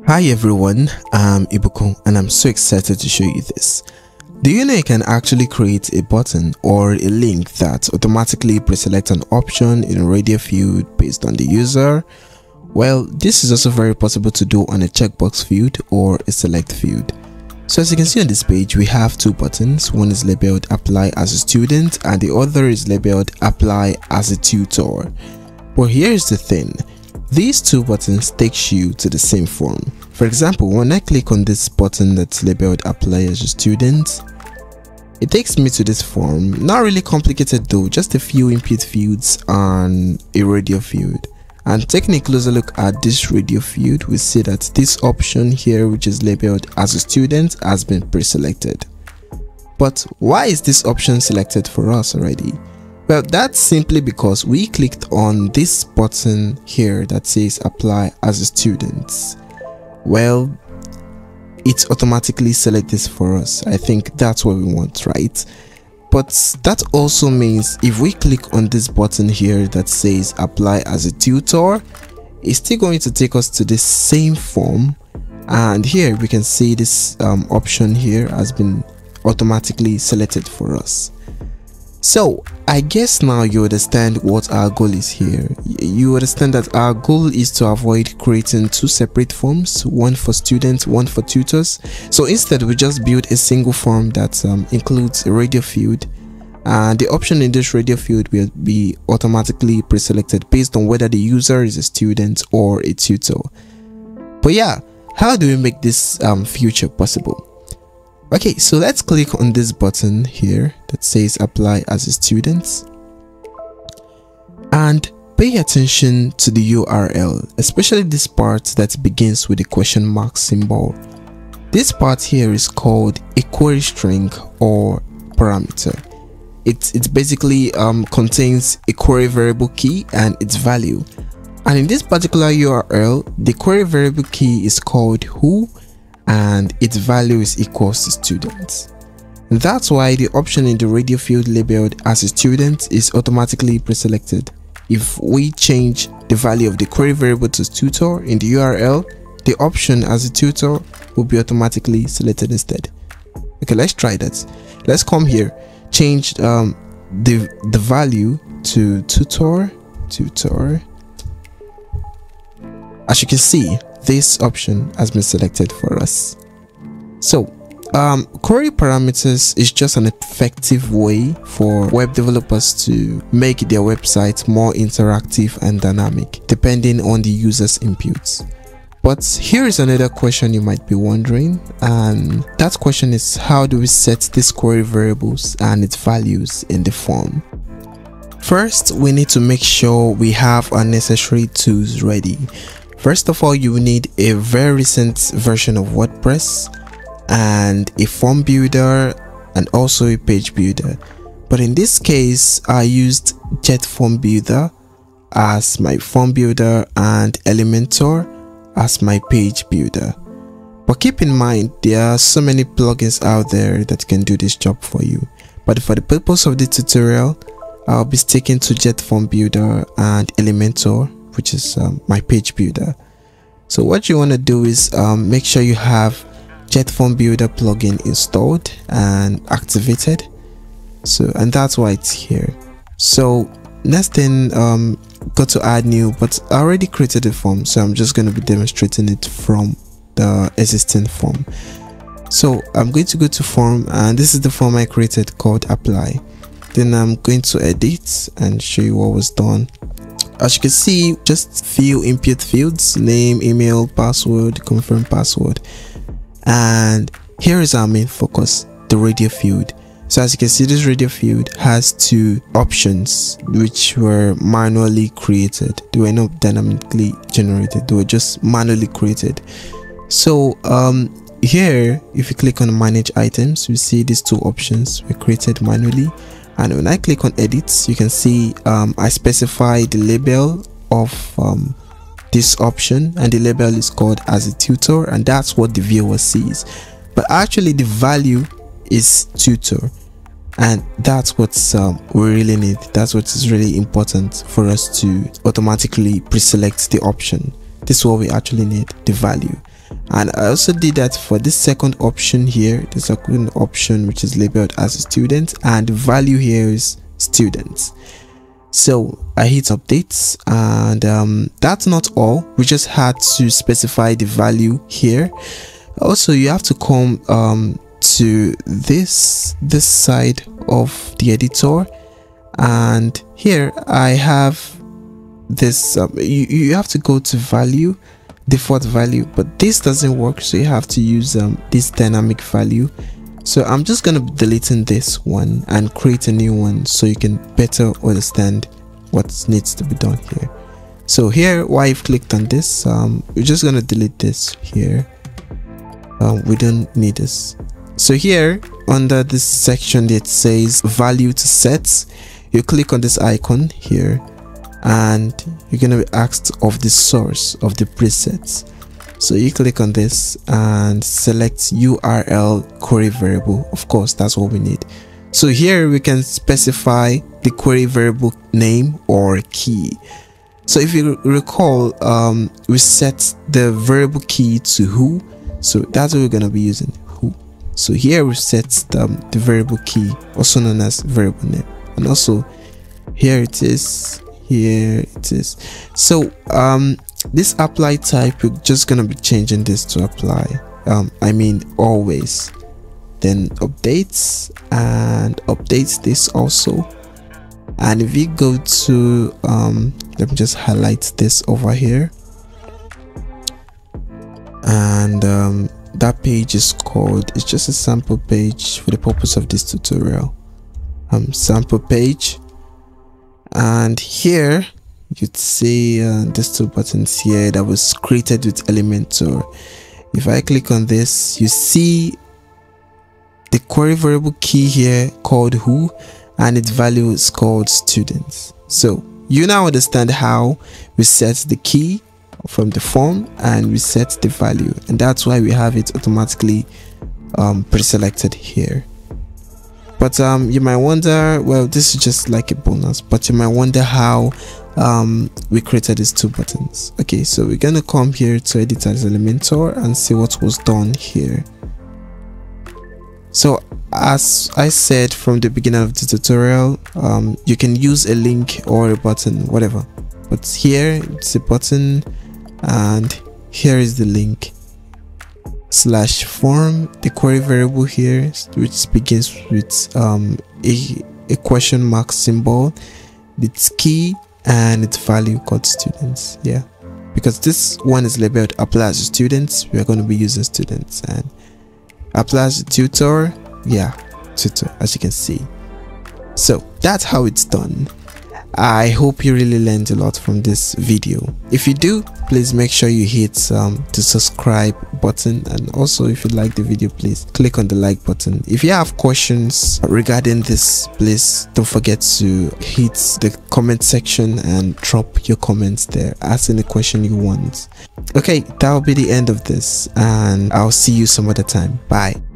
Hi everyone, I'm Ibuku and I'm so excited to show you this. Do you know you can actually create a button or a link that automatically preselects an option in a radio field based on the user? Well, this is also very possible to do on a checkbox field or a select field. So as you can see on this page, we have two buttons. One is labeled apply as a student and the other is labeled apply as a tutor. But here's the thing. These two buttons take you to the same form. For example, when I click on this button that's labeled apply as a student, it takes me to this form. Not really complicated though, just a few input fields and a radio field. And taking a closer look at this radio field, we see that this option here, which is labeled as a student, has been pre-selected. But why is this option selected for us already? Well, that's simply because we clicked on this button here that says apply as a student. Well, it automatically selects this for us. I think that's what we want, right? But that also means if we click on this button here that says apply as a tutor, it's still going to take us to the same form. And here we can see this option here has been automatically selected for us. So I guess now you understand what our goal is here. You understand that our goal is to avoid creating two separate forms, one for students, one for tutors. So instead we just build a single form that includes a radio field, and the option in this radio field will be automatically pre-selected based on whether the user is a student or a tutor. But yeah, how do we make this future possible? Okay, so let's click on this button here that says apply as a student and pay attention to the URL, especially this part that begins with a question mark symbol. This part here is called a query string or parameter. It basically contains a query variable key and its value. And in this particular URL, the query variable key is called who and its value is equals to students. That's why the option in the radio field labeled as a student is automatically preselected. If we change the value of the query variable to tutor in the URL, the option as a tutor will be automatically selected instead. Okay, let's try that. Let's come here, change the value to tutor. As you can see, this option has been selected for us. So query parameters is just an effective way for web developers to make their website more interactive and dynamic depending on the user's inputs. But here is another question you might be wondering, and that question is, how do we set these query variables and its values in the form? First, we need to make sure we have our necessary tools ready. First of all, you will need a very recent version of WordPress and a form builder and also a page builder. But in this case, I used JetFormBuilder as my form builder and Elementor as my page builder. But keep in mind, there are so many plugins out there that can do this job for you. But for the purpose of the tutorial, I'll be sticking to JetFormBuilder and Elementor, which is my page builder. So what you want to do is make sure you have JetFormBuilder plugin installed and activated. So, and that's why it's here. So next thing, go to add new, but I already created a form, so I'm just going to be demonstrating it from the existing form. So I'm going to go to form, and this is the form I created called apply. Then I'm going to edit and show you what was done. As you can see, just few input fields: name, email, password, confirm password. And here is our main focus, the radio field. So as you can see, this radio field has two options which were manually created. They were not dynamically generated, they were just manually created. So here, if you click on manage items, we see these two options were created manually. And when I click on edits, you can see I specify the label of this option, and the label is called as a tutor, and that's what the viewer sees. But actually the value is tutor, and that's what we really need. That's what is really important for us to automatically pre-select the option. This is what we actually need, the value. And I also did that for this second option here, the second option which is labeled as a student, and the value here is students. So I hit updates, and that's not all. We just had to specify the value here. Also, you have to come to this side of the editor, and here I have this you have to go to value, default value, but this doesn't work, so you have to use this dynamic value. So I'm just gonna be deleting this one and create a new one so you can better understand what needs to be done here. So here, while you've clicked on this, we're just gonna delete this here. We don't need this. So here under this section that says value to sets, you click on this icon here, and you're going to be asked of the source of the presets. So you click on this and select URL query variable. Of course, that's what we need. So here we can specify the query variable name or key. So if you recall, we set the variable key to who, so that's what we're going to be using, who. So here we set the variable key, also known as variable name, and also here it is. Here it is. So this apply type, we're just gonna be changing this to apply, I mean always. Then updates, and updates this also. And if you go to let me just highlight this over here, and that page is called, it's just a sample page for the purpose of this tutorial, sample page. And here you'd see these two buttons here that was created with Elementor. If I click on this, you see the query variable key here called who, and its value is called students. So you now understand how we set the key from the form and we set the value, and that's why we have it automatically pre-selected here. But you might wonder, well, this is just like a bonus, but you might wonder how we created these two buttons. Okay, so we're gonna come here to edit as Elementor and see what was done here. So as I said from the beginning of the tutorial, you can use a link or a button, whatever, but here it's a button and here is the link. /form, the query variable here, which begins with a question mark symbol, its key, and its value called students. Yeah, because this one is labeled apply as students, we are going to be using students, and apply as tutor, yeah, tutor, as you can see. So that's how it's done. I hope you really learned a lot from this video. If you do, please make sure you hit the subscribe button, and also if you like the video, please click on the like button. If you have questions regarding this, please don't forget to hit the comment section and drop your comments there, ask any question you want. Okay, that will be the end of this, and I'll see you some other time. Bye.